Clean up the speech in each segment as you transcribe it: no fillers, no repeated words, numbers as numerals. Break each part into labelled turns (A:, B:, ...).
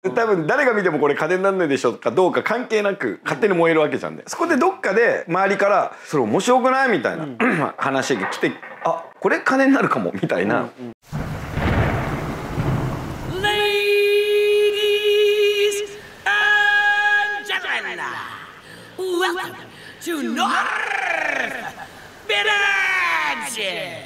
A: 多分誰が見てもこれ金になんないでしょかどうか関係なく勝手に燃えるわけじゃんね。そこでどっかで周りから「それ面白くない?」みたいな話が来て「あ、これ金になるかも」みたいな。
B: Welcome to North Village!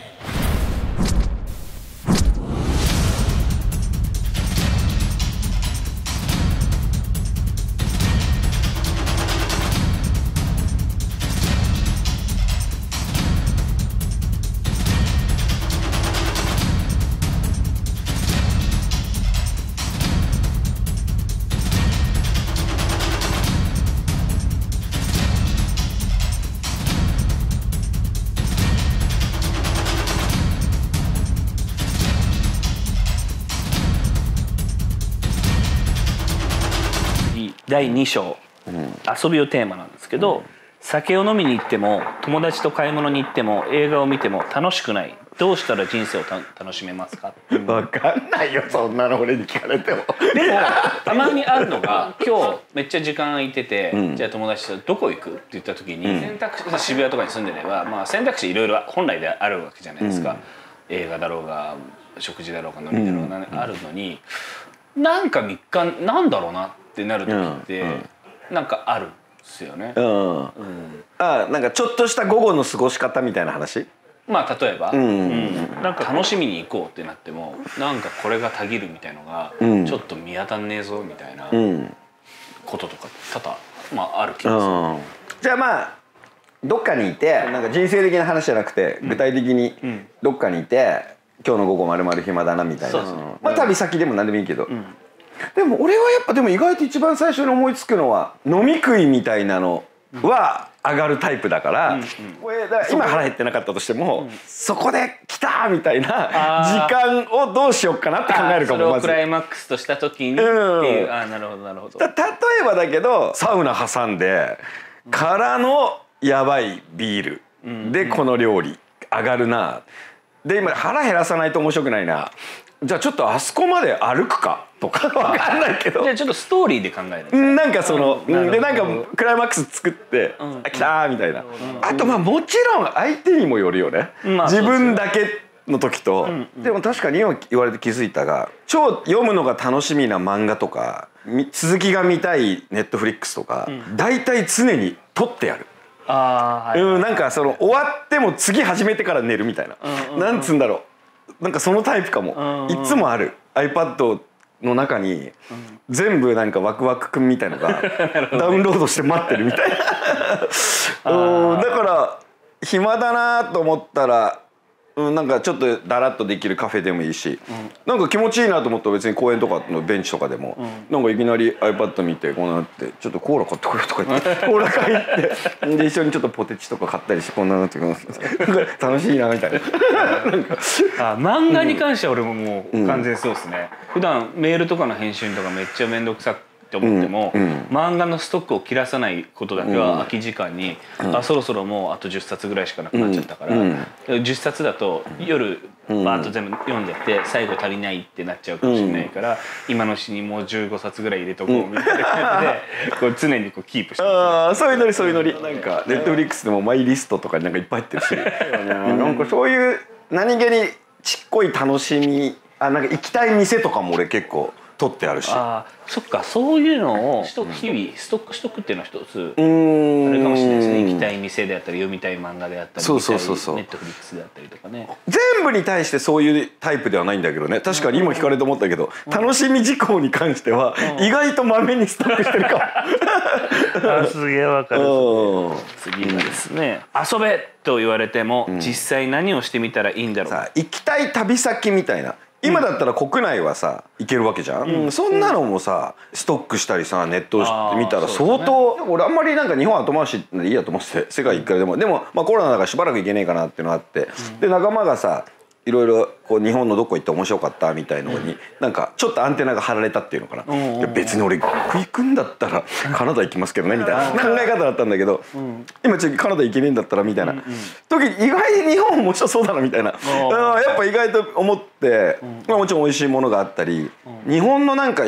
C: 第2章、遊びをテーマなんですけど、酒を飲みに行っても友達と買い物に行っても映画を見ても楽しくない。どうしたら人生を楽しめますか？
A: 分かんないよ、そんなの俺に聞かれても。
C: でもたまにあるのが、今日めっちゃ時間空いてて、じゃあ友達とどこ行くって言った時に、選択肢渋谷とかに住んでれば、まあ、選択肢いろいろ本来であるわけじゃないですか。映画だろうが食事だろうが飲みだろうが、あるのに、なんか3日なんだろうなってなる時って、なんかあるんですよね。
A: なんかちょっとした午後の過ごし方みたいな話。
C: まあ例えば、なんか楽しみに行こうってなっても、なんかこれがたぎるみたいのが、ちょっと見当たんねえぞみたいなこととか多々、まあ、ある気がする。
A: じゃあまあどっかにいて、なんか人生的な話じゃなくて、具体的にどっかにいて、今日の午後まるまる暇だなみたいな、まあ旅先でも何でもいいけど、でも俺はやっぱでも意外と一番最初に思いつくのは飲み食いみたいなのは上がるタイプだから、今腹減ってなかったとしても、そこで来たみたいな時間をどうしようかなって考えるかも。
C: それをクライマックスとした時にっていう。なるほどなるほど。
A: 例えばだけどサウナ挟んでからのやばいビールでこの料理上がるな。で今腹減らさないと面白くないな。じゃあちょっとあそこまで歩くかとかわかんないけど、
C: じゃあちょっとストーリーで考える。
A: なんかそのでなんかクライマックス作って「あ、来た!」みたいな。あとまあもちろん相手にもよるよね、自分だけの時と。でも確かに今言われて気づいたが、超読むのが楽しみな漫画とか続きが見たいネットフリックスとか大体常に撮ってやる。なんかその終わっても次始めてから寝るみたいな、なんつうんだろう、なんかそのタイプかも。いつもある iPad の中に全部なんかワクワクくんみたいのがダウンロードして待ってるみたいな。だから暇だなと思ったら、なんかちょっとだらっとできるカフェでもいいし、なんか気持ちいいなと思ったら別に公園とかのベンチとかでも、なんかいきなり iPad 見てこうなって「ちょっとコーラ買ってこよう」とか言ってコーラ買いってで一緒にちょっとポテチとか買ったりして、こんなのって楽しいなみたいな。
C: 漫画に関しては俺ももう完全そうですね。普段メールとかの返信とかめっちゃ面倒くさって思っても、漫画のストックを切らさないことだけは空き時間に、そろそろもうあと10冊ぐらいしかなくなっちゃったから、10冊だと夜バーッと全部読んじゃって最後足りないってなっちゃうかもしれないから、今のうちにもう15冊ぐらい入れとこうみたいな感じでこう常にこうキープしてます。
A: そういうノリそういうノリ。なんかネットフリックスでもマイリストとかになんかいっぱい入ってるし、なんかそういう何気にちっこい楽しみ、なんか行きたい店とかも俺結構取ってあるし。
C: そっか、そういうのを日々ストックしとくっていうのは一つあれかもしれないですね。行きたい店であったり読みたい漫画であったりネットフリックスであったりとかね。
A: 全部に対してそういうタイプではないんだけどね。確かに今聞かれて思ったけど、楽しみ事項に関しては意外とまめにストックしてるかも。
C: すげえわかる。次がですね、遊べと言われても実際何をしてみたらいいんだろう。
A: 行きたい旅先みたいな。今だったら国内はさ行けるわけじゃん。そんなのもさストックしたりさ、ネットしてみたら相当。俺あんまりなんか日本後回しでいいやと思ってて、世界一回でもまあコロナだからしばらく行けねえかなっていうのがあって、で仲間がさいろいろこう日本のどこ行って面白かったみたいのになんかちょっとアンテナが張られたっていうのかな。別に俺行くんだったらカナダ行きますけどねみたいな考え方だったんだけど、今ちょっとカナダ行けねえんだったらみたいな時、意外に日本面白そうだなみたいな、やっぱ意外と思って、もちろん美味しいものがあったり、日本のなんか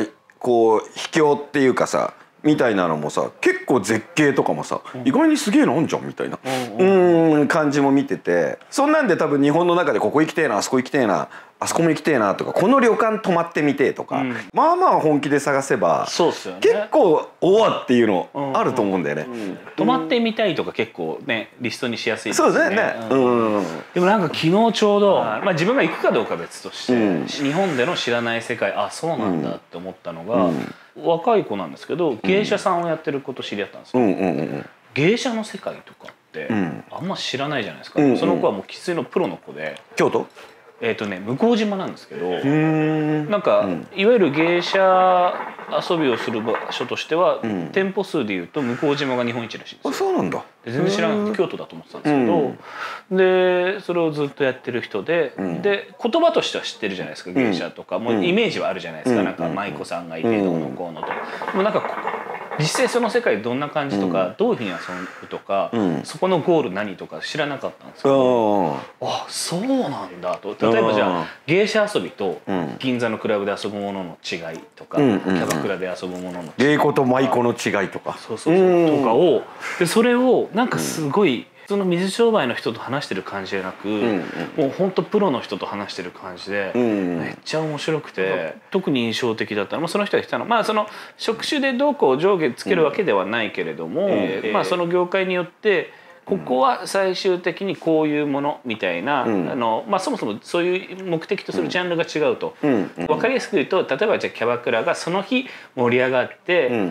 A: こう秘境っていうかさみたいなのもさ結構絶景とかもさ、意外にすげえのあんじゃんみたいな感じも見てて、そんなんで多分日本の中でここ行きてえなあそこ行きてえなあそこも行きてえなとかこの旅館泊まってみてえとか、まあまあ本気で探せば
C: そうっすよね、
A: 結構おわっていうのあると思うんだよね。
C: 泊まってみたいとか結構ねリストにしやすいです
A: そう
C: ね。
A: だよね。
C: でもなんか昨日ちょうど、まあ、自分が行くかどうかは別として、日本での知らない世界あそうなんだって思ったのが、若い子なんですけど芸者さんをやってる子と知り合ったんですよ。芸者の世界とかってあんま知らないじゃないですか。その子はもう生粋のプロの子で、
A: 京都
C: 向島なんですけど、なんかいわゆる芸者遊びをする場所としては、店舗数でいうと向島が日本一らしいんですよ。
A: そうなんだ。
C: 全然知らなくて京都だと思ってたんですけど、でそれをずっとやってる人で、で言葉としては知ってるじゃないですか、芸者とかもうイメージはあるじゃないですか、なんか舞妓さんがいてどうのこうのと、もうなんか実際その世界どんな感じとか、どういうふうに遊ぶとか、そこのゴール何とか知らなかったんですけど、あそうなんだと。例えばじゃあ芸者遊びと銀座のクラブで遊ぶものの違いとか、キャバクラで遊ぶものの違い、
A: 芸妓と舞妓の違いとか、
C: そうとかを、でそれをなんかすごいその水商売の人と話してる感じじゃなく、もうほんとプロの人と話してる感じで、めっちゃ面白くて、特に印象的だったのはその人が言ったの、まあその職種でどうこう上下つけるわけではないけれども、まあその業界によってここは最終的にこういうものみたいな、まあ、そもそもそういう目的とするジャンルが違うと、分かりやすく言うと、例えばじゃあキャバクラがその日盛り上がって、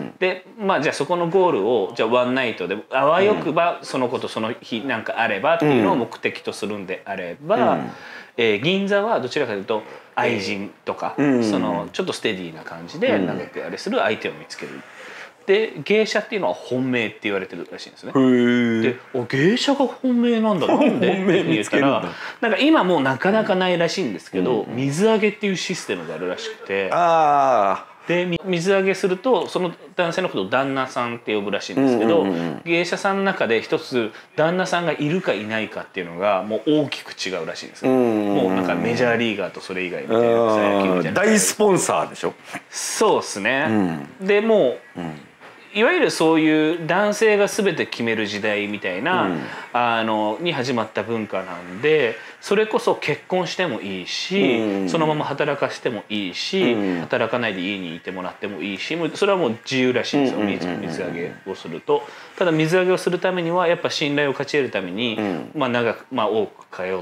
C: でまあじゃあそこのゴールをじゃあワンナイトであわよくばその子とその日なんかあればっていうのを目的とするんであれば、銀座はどちらかというと愛人とか、そのちょっとステディーな感じで長くあれする相手を見つける。で芸者っていうのは本命って言われてるらしいんですね。で芸者が本命なんだなんでって言ったら、なんか今もうなかなかないらしいんですけど、水揚げっていうシステムがあるらしくて、で水揚げするとその男性のことを旦那さんって呼ぶらしいんですけど、芸者さんの中で一つ旦那さんがいるかいないかっていうのがもう大きく違うらしいんですよ。もうなんかメジャーリーガーとそれ以外みたいな、草野球みたいな
A: 大スポンサーでしょ。
C: そうですね。でもういわゆるそういう男性が全て決める時代みたいな、に始まった文化なんで、それこそ結婚してもいいし、そのまま働かしてもいいし、働かないで家にいてもらってもいいし、それはもう自由らしいんですよ、水揚げをすると。ただ水揚げをするためにはやっぱ信頼を勝ち得るために、まあ長く、まあ、多く通って、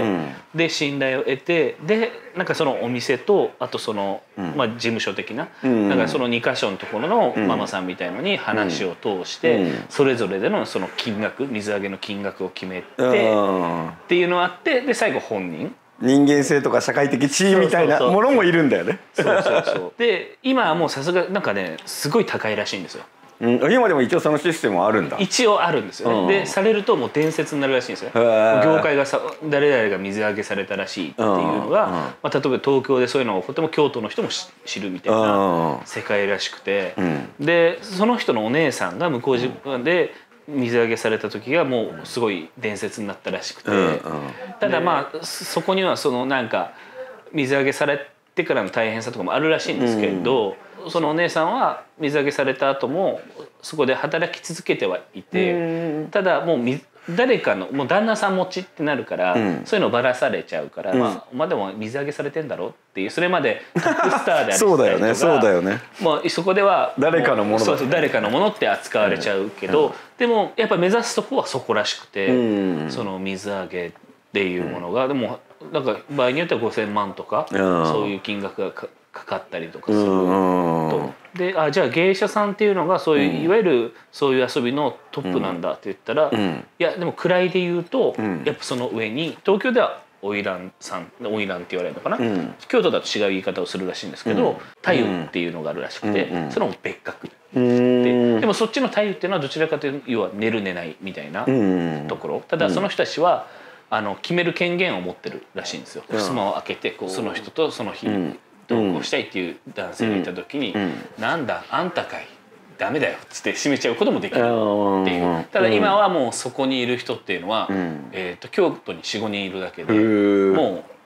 C: で信頼を得て、でなんかそのお店とあとその、まあ、事務所的な、なんかその2箇所のところのママさんみたいのに話を通して、それぞれでのその金額、水揚げの金額を決めてっていうのがあって、で最後本人。
A: 人間性とか社会的地位みたいなものもいるんだよね。
C: で今はもうさすがなんかねすごい高いらしいんですよ。
A: 今でも一応そのシステムはあるんだ。
C: 一応あるんですよね。でされるともう伝説になるらしいんですよ。業界が誰々が水揚げされたらしいっていうのが、まあ、例えば東京でそういうのが起こっても京都の人も知るみたいな世界らしくて、でその人のお姉さんが向こうで水揚げされた時がもうすごい伝説になったらしくて、ただまあそこにはそのなんか水揚げされてからの大変さとかもあるらしいんですけれど、そのお姉さんは水揚げされた後もそこで働き続けてはいて、ただもう誰かのもう旦那さん持ちってなるから、そういうのばらされちゃうから、まあでも水揚げされてんだろっていう、それまでトップスターであり
A: そうだよね、そうだよね。
C: もうそこでは
A: 誰かのものだ、
C: そうそう誰かのものって扱われちゃうけど、でもやっぱ目指すとこはそこらしくて、その水揚げっていうものが、でもなんか場合によっては5,000万とか、そういう金額がかかったりとかすると、でじゃあ芸者さんっていうのがそういう、いわゆるそういう遊びのトップなんだって言ったら、いやでも位で言うと、やっぱその上に東京では花魁さん、花魁って言われるのかな、京都だと違う言い方をするらしいんですけど、太夫っていうのがあるらしくて、それも別格でもそっちの太夫っていうのはどちらかというと要は寝る寝ないみたいなところ。ただその人たちは決める権限を持ってるらしいんですよ。襖を開けてこうその人とその日同行したいっていう男性がいた時に「なんだあんたかいダメだよ」っつって閉めちゃうこともできるっていう。ただ今はもうそこにいる人っていうのは京都に 4,5 人いるだけでもう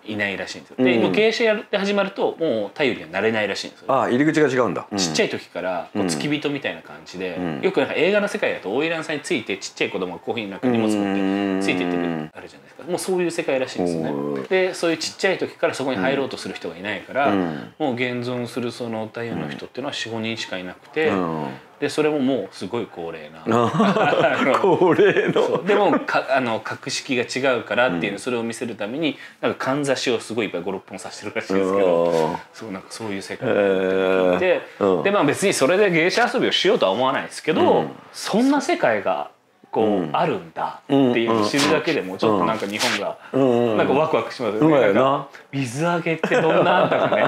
C: いないらしいんですよ。でもう芸者やって始まるともう太陽にはなれないらしいんですよ。
A: ああ入り口が違うんだ。
C: ちっちゃい時からこう付き人みたいな感じで、よくなんか映画の世界だと花魁さんについてちっちゃい子供がコーヒーなんか荷物持ってついていってくるあるじゃないですか。もうそういう世界らしいんですよね。でそういうちっちゃい時からそこに入ろうとする人がいないから、もう現存するその太陽の人っていうのは 4,5 人しかいなくて、でそれももうすごい高齢な
A: 高齢の
C: でも格式が違うからっていうそれを見せるためになんかかんざしをすごいいっぱい5、6本刺してるらしいんですけど、そうなんかそういう世界で聞いて、でまあ別にそれで芸者遊びをしようとは思わないですけど、そんな世界がこうあるんだっていうのを知るだけでもちょっとなんか日本がなんかワクワクしますよね。なんか水揚げってどんなんだかね。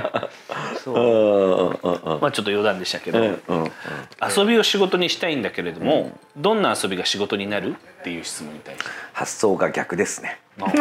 C: そうまあちょっと余談でしたけど、遊びを仕事にしたいんだけれども、どんな遊びが仕事になるっていう質問に対して
A: 発想が逆ですね。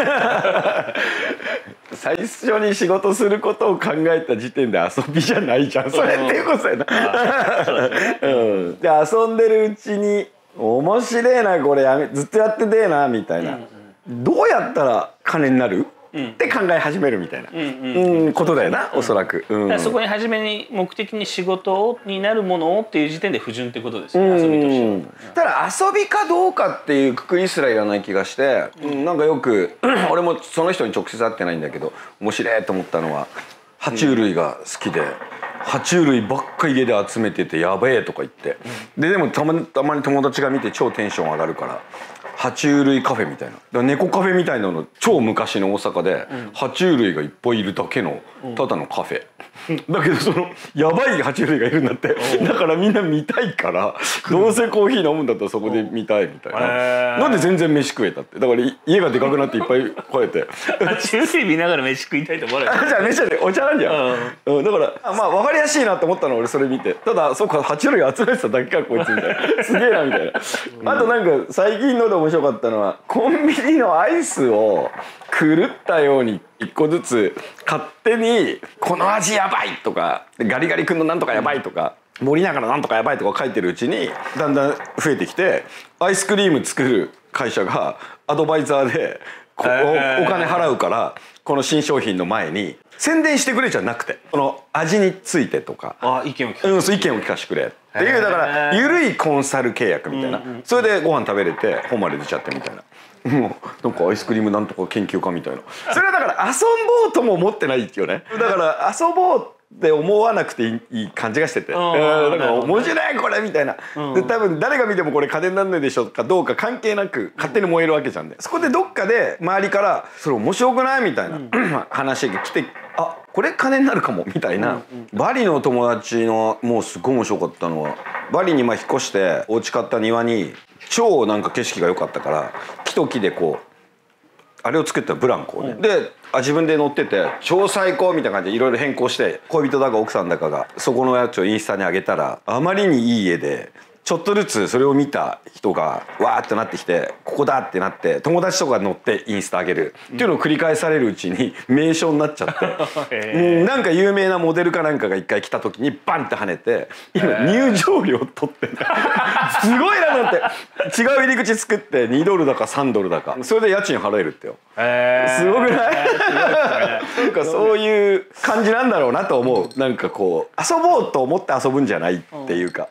A: 最初に仕事することを考えた時点で遊びじゃないじゃんそれっていうことやな。で遊んでるうちに面白いなこれずっとやっててえなみたいな、どうやったら金になるって考え始めるみたいなことだよな、おそらく。
C: そこに初めに目的に仕事になるものをっていう時点で不純ってことですよね、遊びとしては。
A: ただ遊びかどうかっていうくくりすらいらない気がして、なんかよく俺もその人に直接会ってないんだけど面白いと思ったのは爬虫類が好きで。爬虫類ばっか家で集めててやべえとか言って、でもたまに友達が見て超テンション上がるから爬虫類カフェみたいな、だから猫カフェみたいなの超昔の大阪で爬虫類がいっぱいいるだけのただのカフェだけどそのやばい爬虫類がいるんだって。だからみんな見たいからどうせコーヒー飲むんだったらそこで見たいみたいな。なんで全然飯食えたって、だから家がでかくなっていっぱい超えて
C: 爬虫類見ながら飯食いたいと思わない。
A: じゃあ飯でお茶なんじゃん。だからまあ分かりやすいなと思ったの俺それ見て、ただそうか爬虫類集めてただけかこいつみたいな、すげえなみたいな。あとなんか最近ので面白かったのはコンビニのアイスを狂ったように一個ずつ勝手に「この味やばい!」とか「ガリガリ君のなんとかやばい!」とか「森永のなんとかやばい!」とか書いてるうちにだんだん増えてきて、アイスクリーム作る会社がアドバイザーでお金払うからこの新商品の前に宣伝してくれじゃなくて、この味についてとか
C: 意見を聞
A: かせてくれっていう、だから緩いコンサル契約みたいな、それでご飯食べれて本まで出ちゃってみたいな。もうなんかアイスクリームなんとか研究家みたいな。それはだから遊ぼうとも思ってないよね。だから遊ぼうって思わなくていい感じがしてて、だから面白いこれみたいな。で多分誰が見てもこれ金になんないでしょかどうか関係なく勝手に燃えるわけじゃんね。そこでどっかで周りからそれ面白くないみたいな話が来て、あこれ金になるかもみたいな。バリの友達のもうすごい面白かったのは、バリに引っ越してお家買った庭に超なんか景色が良かったから木と木でこうあれを作ったブランコをね、で自分で乗ってて超最高みたいな感じでいろいろ変更して、恋人だか奥さんだかがそこのやつをインスタに上げたらあまりにいい家で、ちょっとずつそれを見た人がわーってなってきてここだってなって友達とか乗ってインスタ上げるっていうのを繰り返されるうちに名所になっちゃってなんか有名なモデルかなんかが一回来た時にバンって跳ねて今入場料取ってんだすごいななんて。違う入り口作って2ドルだか3ドルだかそれで家賃払えるってよ。すごくないなんかそういう感じなんだろうなと思う。なんかこう遊ぼうと思って遊ぶんじゃないっていうか。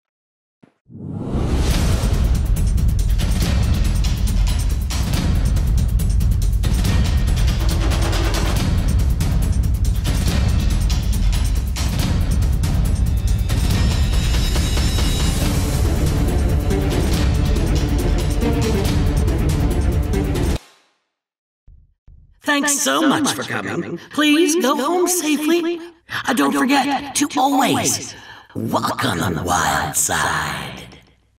B: Thanks so much for coming. Please go home safely. Don't forget to always walk on the wild side.